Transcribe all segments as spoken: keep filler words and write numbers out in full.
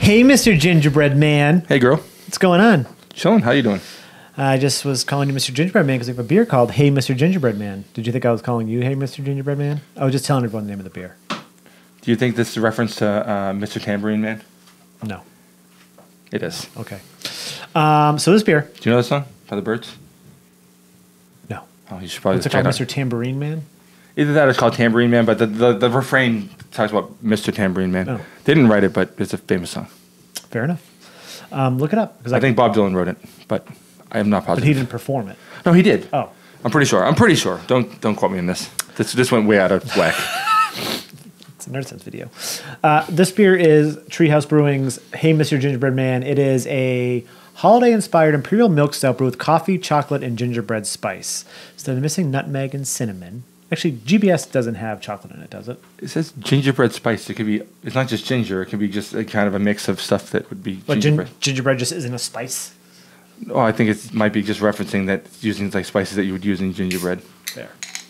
Hey, Mister Gingerbread Man. Hey, girl. What's going on? Chilling. How you doing? I just was calling you Mister Gingerbread Man because we have a beer called Hey, Mister Gingerbread Man. Did you think I was calling you Hey, Mister Gingerbread Man? I was just telling everyone the name of the beer. Do you think this is a reference to uh, Mister Tambourine Man? No. It is. Okay. Um, so this beer. Do you know this song by the Birds? No. Oh, you should probably What's it check called? it out. Mister Tambourine Man? Either that or it's called Tambourine Man, but the, the, the refrain talks about Mister Tambourine Man. Oh. They didn't write it, but it's a famous song. Fair enough. Um, look it up. I, I think Bob Dylan wrote it, but I am not positive. But he didn't perform it. No, he did. Oh. I'm pretty sure. I'm pretty sure. Don't don't quote me on this. This this went way out of whack. It's a Nerd Sense video. Uh, this beer is Treehouse Brewing's Hey, Mister Gingerbread Man. It is a holiday-inspired imperial milk stout brewed with coffee, chocolate, and gingerbread spice. So they're missing nutmeg and cinnamon. Actually, G B S doesn't have chocolate in it, does it? It says gingerbread spice. It could be. It's not just ginger. It could be just a kind of a mix of stuff that would be But gingerbread. gin- gingerbread just isn't a spice? Oh, I think it might be just referencing that it's using like spices that you would use in gingerbread. There.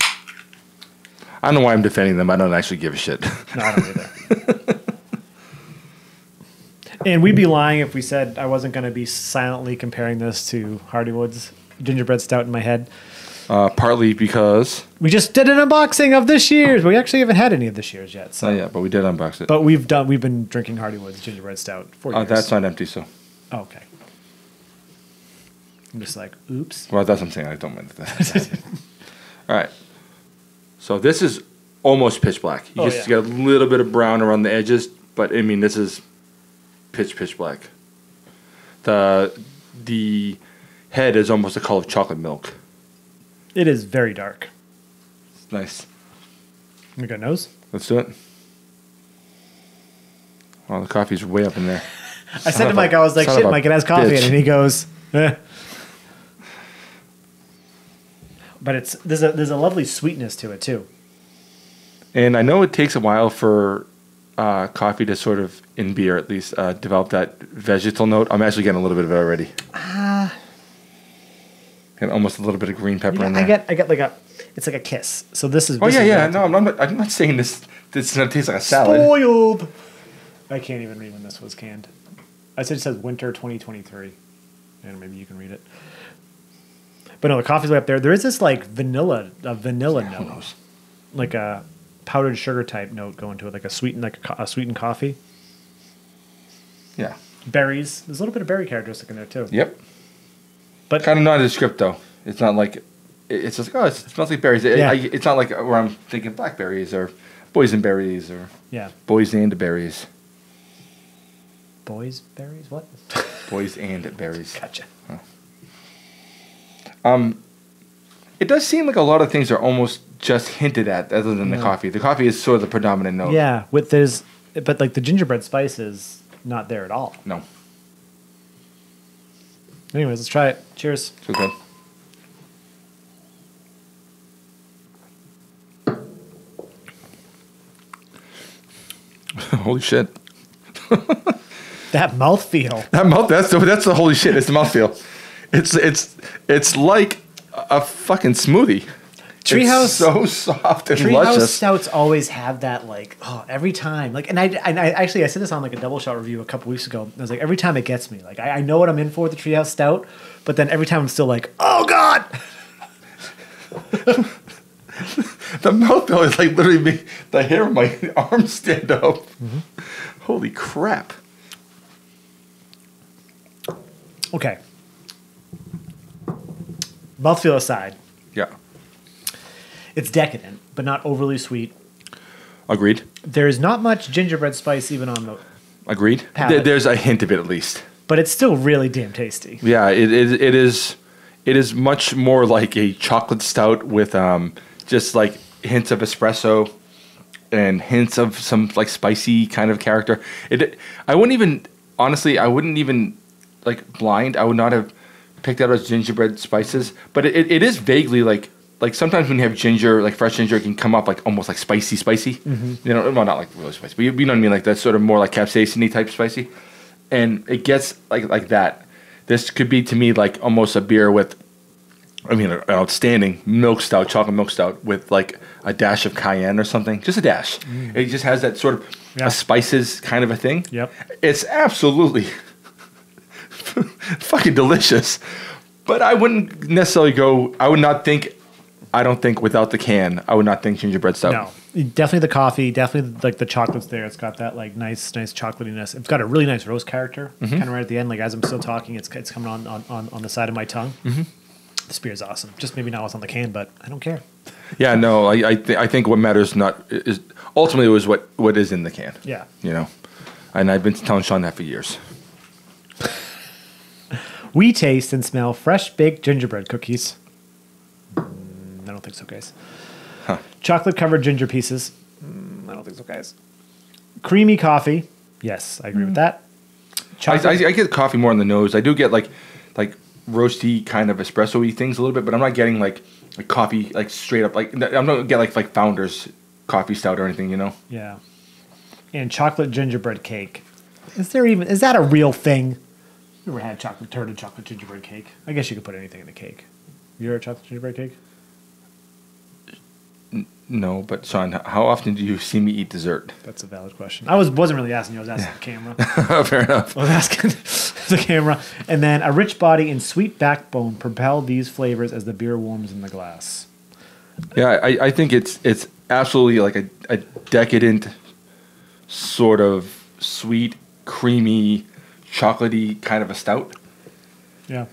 I don't know why I'm defending them. I don't actually give a shit. No, I don't either. And we'd be lying if we said I wasn't going to be silently comparing this to Hardywood's gingerbread stout in my head. Uh, partly because. We just did an unboxing of this year's. We actually haven't had any of this year's yet. So. Oh yeah, but we did unbox it. But we've done. We've been drinking Hardywood's gingerbread stout for uh, years. that's not empty, so. Oh, okay. I'm just like, oops. Well, that's what I'm saying. I don't mind that. All right. So this is almost pitch black. You Oh, just yeah. got a little bit of brown around the edges, but I mean this is pitch pitch black. The the head is almost the color of chocolate milk. It is very dark. It's nice. You got a nose? Let's do it. Oh, the coffee's way up in there. I said to Mike, I was like, son shit, of a Mike, it has coffee in it. bitch. And he goes, eh. But it's there's a there's a lovely sweetness to it too. And I know it takes a while for uh, coffee to sort of, in beer at least, uh, develop that vegetal note. I'm actually getting a little bit of it already. Ah, And almost a little bit of green pepper yeah, in there. I get I get like a it's like a kiss. So this is Oh this yeah, is yeah. relative- No, I'm not. I'm not saying this. This is gonna taste like a salad. Spoiled. I can't even read when this was canned. I said it says winter twenty twenty-three, and maybe you can read it. But no, the coffee's way up there. There is this like vanilla, a vanilla Yeah, who note, knows? like a powdered sugar type note going to it, like a sweetened, like a, co- a sweetened coffee. Yeah. Berries. There's a little bit of berry characteristic in there too. Yep. But Kind of nondescript though. It's not like. it- It's just like, oh, it smells like berries. It- Yeah. I, it's not like where I'm thinking blackberries or boysenberries or yeah, boys and berries. boys berries. What? Boys and berries. Gotcha. Um, it does seem like a lot of things are almost just hinted at, other than the Yeah. coffee. The coffee is sort of the predominant note. Yeah, with this, but like the gingerbread spice is not there at all. No. Anyways, let's try it. Cheers. So good. Holy shit. That mouthfeel. That mouth, that's the, that's the holy shit. It's the mouthfeel. It's, it's, it's like a fucking smoothie. Treehouse- It's so soft and Treehouse luscious. stouts always have that like oh every time like and I and I actually I said this on like a double shot review a couple weeks ago. I was like every time it gets me like I, I know what I'm in for with the Treehouse stout, but then every time I'm still like oh god. The mouthfeel is like literally me, the hair on my arms stand up. Mm-hmm. Holy crap. Okay. Mouthfeel aside, Yeah. it's decadent but not overly sweet. Agreed. There is not much gingerbread spice even on the, Agreed. Palate. There- There's a hint of it at least. but it's still really damn tasty. Yeah, it, it, it is it is much more like a chocolate stout with um, just like hints of espresso and hints of some like spicy kind of character. It I wouldn't even honestly I wouldn't even like blind. I would not have picked out as gingerbread spices, but it, it is vaguely like like sometimes when you have ginger, like fresh ginger, it can come up like almost like spicy, spicy. You know, well not like really spicy, but you, you know what I mean, like that sort of more like capsaicin-y type spicy, and it gets like like that. This could be to me like almost a beer with I mean, an outstanding milk stout, chocolate milk stout with like a dash of cayenne or something. Just a dash. Mm. It just has that sort of yeah. a spices kind of a thing. Yep. It's absolutely fucking delicious. But I wouldn't necessarily go, I would not think, I don't think without the can, I would not think gingerbread stout. No. Definitely the coffee, definitely like the chocolate's there. It's got that like nice, nice chocolatiness. It's got a really nice roast character, mm-hmm. kind of right at the end. Like as I'm still talking, it's it's coming on on, on, on the side of my tongue. Mm-hmm. This beer is awesome. Just maybe not what's on the can, but I don't care. Yeah, no, I I, th- I think what matters not is ultimately was what, what is in the can. Yeah, you know, and I've been telling Sean that for years. We taste and smell fresh baked gingerbread cookies. Mm, I don't think so, guys. Huh. Chocolate covered ginger pieces. Mm, I don't think so, guys. Creamy coffee. Yes, I agree mm. with that. I, I, I get coffee more on the nose. I do get like like roasty kind of espresso-y things a little bit, but I'm not getting like, like coffee like straight up. Like I'm not get like like Founders coffee stout or anything, you know. Yeah. And chocolate gingerbread cake. Is there even is that a real thing? You ever had chocolate turd and chocolate gingerbread cake? I guess you could put anything in a cake. You ever had chocolate gingerbread cake? No, but Sean, how often do you see me eat dessert? That's a valid question. I was wasn't really asking you. I was asking yeah. the camera. Fair enough. I was asking the camera. And then a rich body and sweet backbone propel these flavors as the beer warms in the glass. Yeah, I, I think it's it's absolutely like a, a decadent sort of sweet, creamy, chocolatey kind of a stout. Yeah.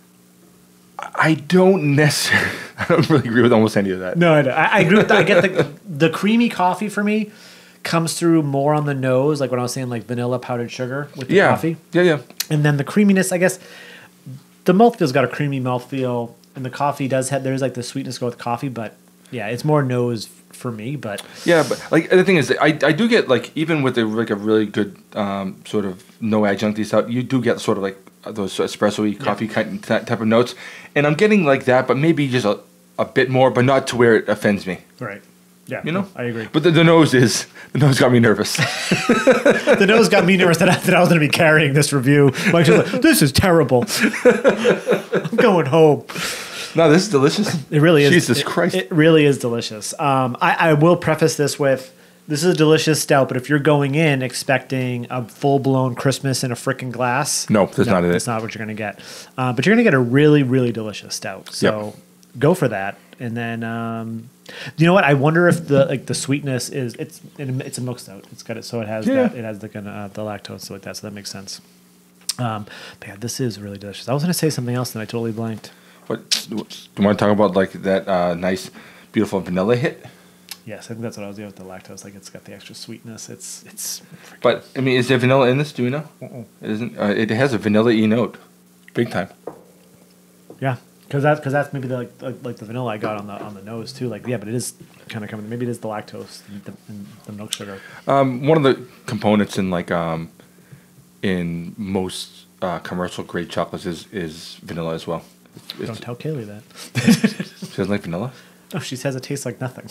I don't necessarily. I don't really agree with almost any of that. No, I, don't. I, I agree with that. I get the the creamy coffee for me comes through more on the nose, like when I was saying like vanilla powdered sugar with the yeah. coffee. Yeah, yeah. And then the creaminess, I guess, the mouthfeel's got a creamy mouthfeel, and the coffee does have there's like the sweetness go with coffee, but yeah, it's more nose for me. But yeah, but like the thing is, I I do get like even with a like a really good um, sort of no adjuncty stout, you do get sort of like those espresso-y coffee yeah. kind of type of notes, and I'm getting like that, but maybe just a, a bit more, but not to where it offends me. Right. Yeah. You know, I agree. But the, the nose is the nose got me nervous. The nose got me nervous that I, that I was going to be carrying this review. Like, just like, this is terrible. I'm going home. No, this is delicious. It really is. Jesus it, Christ. It really is delicious. Um, I, I will preface this with. This is a delicious stout, but if you're going in expecting a full-blown Christmas in a freaking glass... No, that's no, not it. That's not what you're going to get. Uh, but you're going to get a really, really delicious stout. So yep. go for that. And then, um, you know what? I wonder if the like the sweetness is... It's it's a milk stout. It's got it, so it has yeah. that, it has the, uh, the lactose and stuff like that, so that makes sense. Um, but yeah, this is really delicious. I was going to say something else, and I totally blanked. What, do you want to talk about like that uh, nice, beautiful vanilla hit? Yes, I think that's what I was doing with the lactose. Like it's got the extra sweetness. It's it's. But I mean, is there vanilla in this? Do we know? Uh-uh. It isn't. Uh, it has a vanilla-y note, big time. Yeah, because that's because that's maybe the, like, like like the vanilla I got on the on the nose too. Like yeah, but it is kind of coming. Maybe it is the lactose, and the, and the milk sugar. Um, one of the components in like um, in most uh, commercial grade chocolates is is vanilla as well. It's, Don't tell Kaylee that. She doesn't like vanilla. No, she says it tastes like nothing.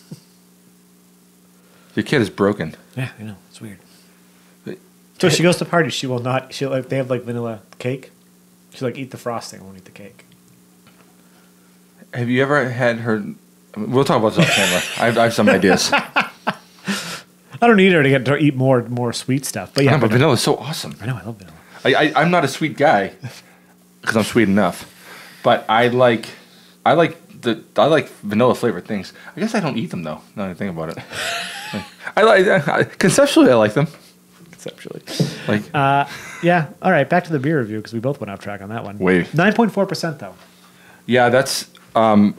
Your kid is broken. Yeah, I know. It's weird. So she goes to parties. She will not. She like they have like vanilla cake. She like eat the frosting. Won't eat the cake. Have you ever had her? I mean, we'll talk about this off camera. I have, I have some ideas. I don't need her to get to eat more more sweet stuff. But yeah, know, but vanilla is so awesome. I know. I love vanilla. I, I I'm not a sweet guy because I'm sweet enough, but I like I like the I like vanilla flavored things. I guess I don't eat them though. Now that I think about it. I like I, conceptually. I like them. Conceptually, like uh, yeah. All right, back to the beer review because we both went off track on that one. Wait, nine point four percent though. Yeah, that's. Um,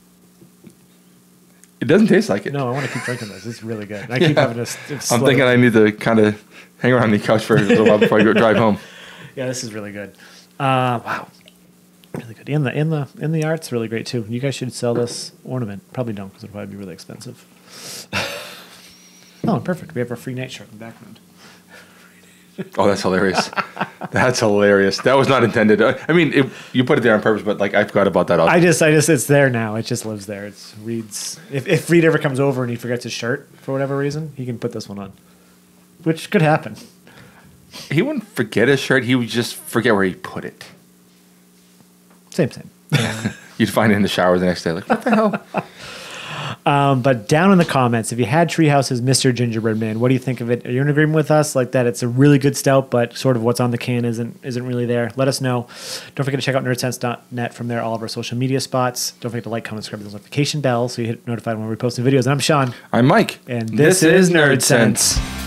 it doesn't taste like it. No, I want to keep drinking this. It's really good. I keep yeah. having to. I'm thinking I need to kind of hang around the couch for a little while before I go drive home. Yeah, this is really good. Uh, wow, really good. In the in the in the art's really great too. You guys should sell this ornament. Probably don't because it'd probably be really expensive. Oh, perfect. We have our free night shirt in the background. Oh, that's hilarious. That's hilarious. That was not intended. I mean, it, you put it there on purpose, but like I forgot about that. I just, I just, it's there now. It just lives there. It's Reed's. If if Reed ever comes over and he forgets his shirt for whatever reason, he can put this one on, which could happen. He wouldn't forget his shirt. He would just forget where he put it. Same, same. you You'd find it in the shower the next day. Like, what the hell? Um, but down in the comments, if you had Treehouse's Mister Gingerbread Man, what do you think of it? Are you in agreement with us, like that it's a really good stout, but sort of what's on the can isn't isn't really there? Let us know. Don't forget to check out nerdsense dot net from there, all of our social media spots. Don't forget to like, comment, subscribe, and the notification bell so you get notified when we post new videos. And I'm Sean. I'm Mike. And this, this is Nerd Sense. Sense.